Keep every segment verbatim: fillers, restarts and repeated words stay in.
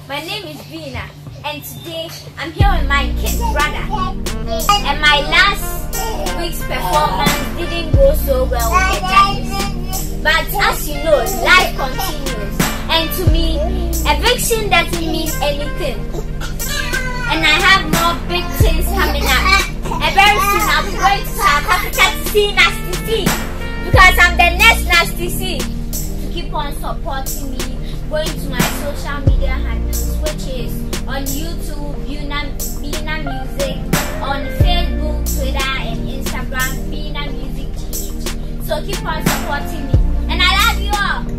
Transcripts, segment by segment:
My name is Bina, and today I'm here with my kid brother. And my last week's performance didn't go so well with the judges. But as you know, life continues. And to me, eviction doesn't mean anything. And I have more big things coming up. And very soon I'll be going to South Africa to see Nasty C. Because I'm the next Nasty C. To keep on supporting me, going to my social media handles, which is on YouTube, Bina, Bina Music, on Facebook, Twitter, and Instagram, Bina Music T H. So keep on supporting me. And I love you all.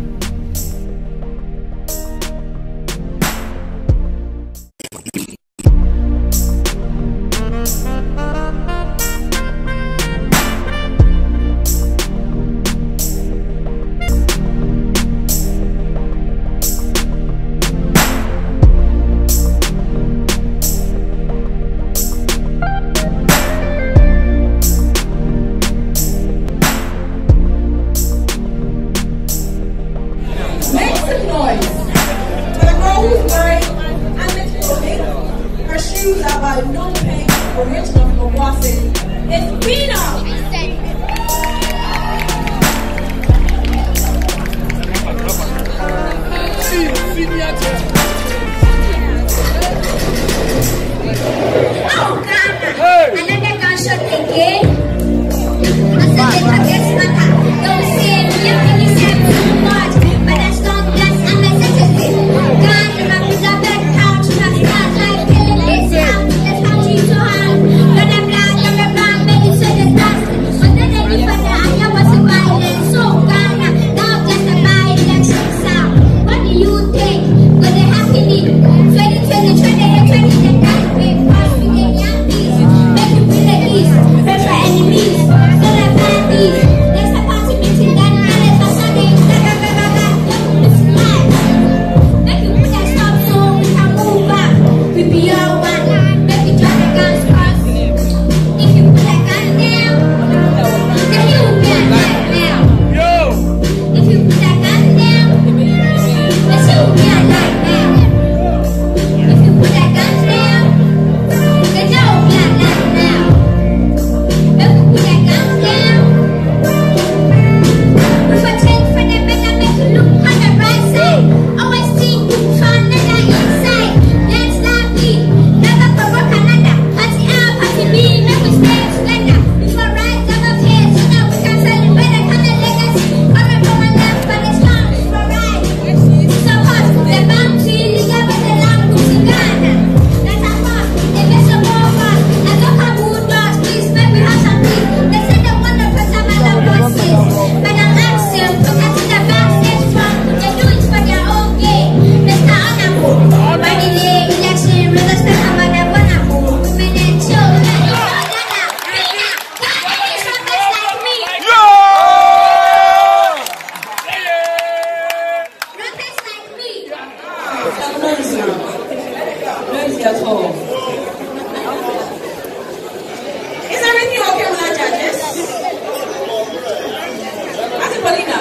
By no pain, original from Washington. It's Bina! Oh, God! Another gunshot again. I said, I guess my don't say it, you said too much, but as long as I'm a citizen, God, in my beloved couch, my God, like killing this out. At home. Is everything okay with our judges? Ask Bina.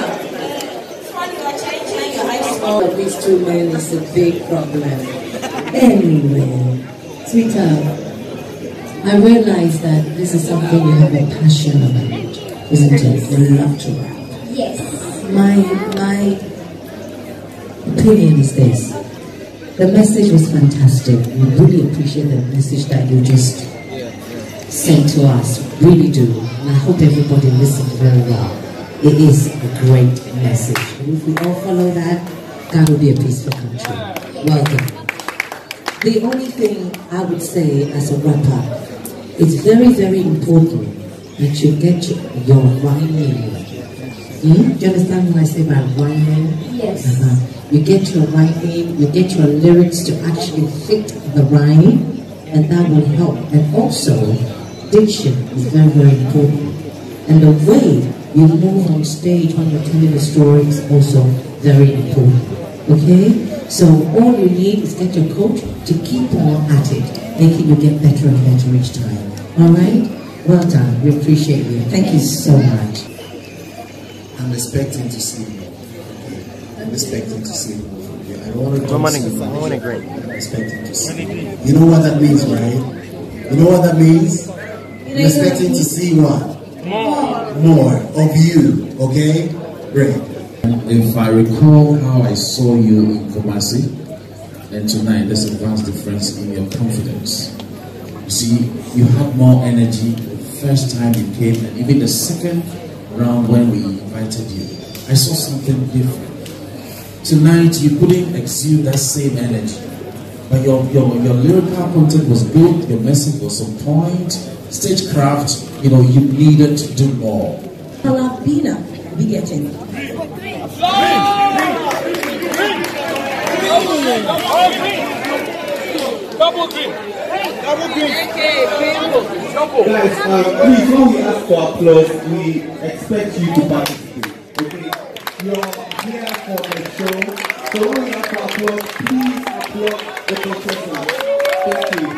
All of these two men is a big problem. Anyway, sweetheart, I realize that this is something you have a passion about, isn't it? You love to rap. Yes. My my opinion is this. The message was fantastic. We really appreciate the message that you just sent to us. Really do. And I hope everybody listened very well. It is a great message. And if we all follow that, God will be a peaceful country. Well done. The only thing I would say as a rapper, it's very, very important that you get your rhyming. Hmm? Do you understand when I say about rhyming? Yes. Uh-huh. You get your rhyming, you get your lyrics to actually fit the rhyme, and that will help. And also, diction is very, very important. And the way you move on stage when you're telling a story is also very important. Okay? So all you need is get your coach to keep on at it, making you get better and better each time. Alright? Well done. We appreciate you. Thank you so much. I'm expecting to see you. I'm expecting to see you. I want to talk somebody I'm expecting to see. You know what that means, right? You know what that means? I'm expecting to see what? More. More of you, okay? Great. If I recall how I saw you in Kumasi, and tonight there's a vast difference in your confidence. You see, you had more energy the first time you came, and even the second round when we invited you. I saw something different. Tonight you couldn't exude that same energy, but your, your, your lyrical content was good, your message was on point, stagecraft, you know, you needed to do more. Hello, Bina, we get in. Double green. Double green. Guys, uh, please, when we ask for applause, we expect you to participate. Okay? You're here for the show. So when we ask for applause, please applaud the contestants. Thank you.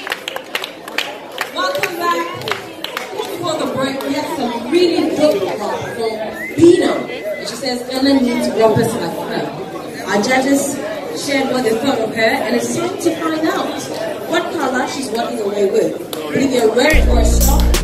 Welcome back. Just before the break, we have some really good rock from Bina. And she says Ghana needs rappers like her. Our judges shared what they thought of her, and it's time to find out what color she's walking away with. Putting a red for a stop.